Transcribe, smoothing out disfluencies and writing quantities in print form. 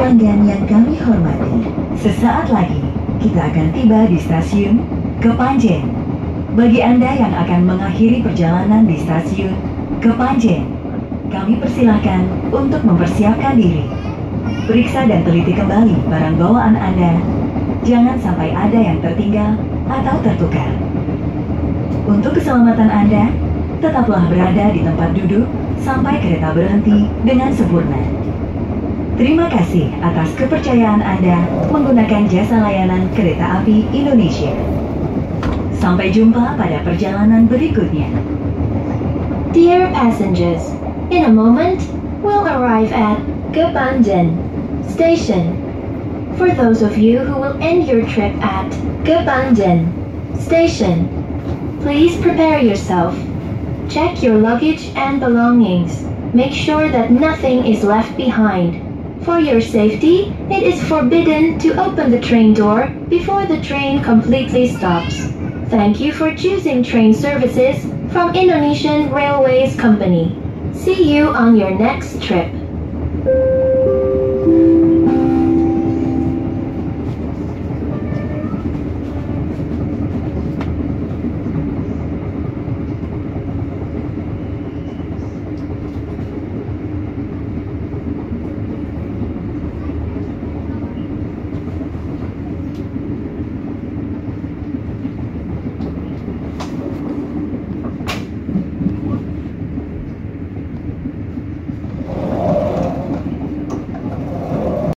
pelanggan yang kami hormati, sesaat lagi kita akan tiba di stasiun Kepanjen. Bagi Anda yang akan mengakhiri perjalanan di stasiun Kepanjen, kami persilahkan untuk mempersiapkan diri. Periksa dan teliti kembali barang bawaan Anda. Jangan sampai ada yang tertinggal atau tertukar. Untuk keselamatan Anda, tetaplah berada di tempat duduk sampai kereta berhenti dengan sempurna. Terima kasih atas kepercayaan Anda menggunakan jasa layanan Kereta Api Indonesia. Sampai jumpa pada perjalanan berikutnya. Dear passengers, in a moment, we'll arrive at Kepanjen Station. For those of you who will end your trip at Kepanjen Station, please prepare yourself. Check your luggage and belongings. Make sure that nothing is left behind. For your safety, it is forbidden to open the train door before the train completely stops. Thank you for choosing train services from Indonesian Railways Company. See you on your next trip.